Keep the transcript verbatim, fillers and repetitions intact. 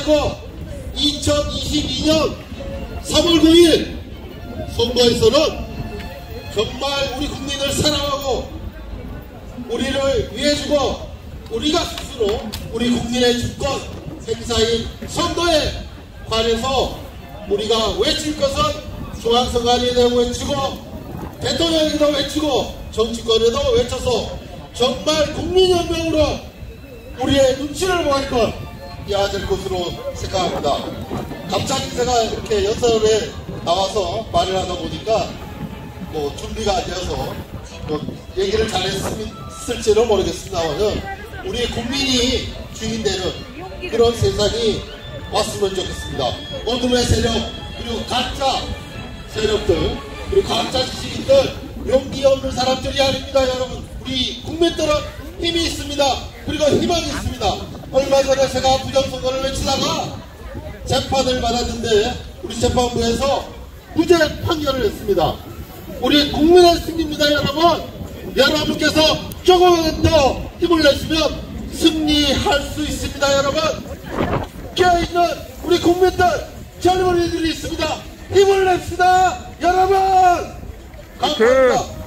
가지고 이천이십이 년 삼월 구일 선거에서는 정말 우리 국민을 사랑하고 우리를 위해주고 우리가 스스로 우리 국민의 주권 행사인 선거에 관해서 우리가 외칠 것은 중앙선관위에도 외치고 대통령에도 외치고 정치권에도 외쳐서 정말 국민혁명으로 우리의 눈치를 보일 것 해야 될 것으로 생각합니다. 갑자기 제가 이렇게 연설에 나와서 말을 하다 보니까 뭐 준비가 안 되어서 뭐 얘기를 잘했을지는 모르겠습니다만 우리 국민이 주인되는 그런 세상이 왔으면 좋겠습니다. 어둠의 세력 그리고 가짜 세력들 그리고 가짜 지식인들 용기 없는 사람들이 아닙니다. 여러분 우리 국민들은 힘이 있습니다. 그리고 희망이 있습니다. 얼마 전에 제가 부정선거를 외치다가 재판을 받았는데 우리 재판부에서 무죄 판결을 했습니다. 우리 국민의 승리입니다. 여러분 여러분께서 조금만 더 힘을 내시면 승리할 수 있습니다. 여러분 깨어있는 우리 국민들 젊은이들이 있습니다. 힘을 냅시다. 여러분 감사합니다.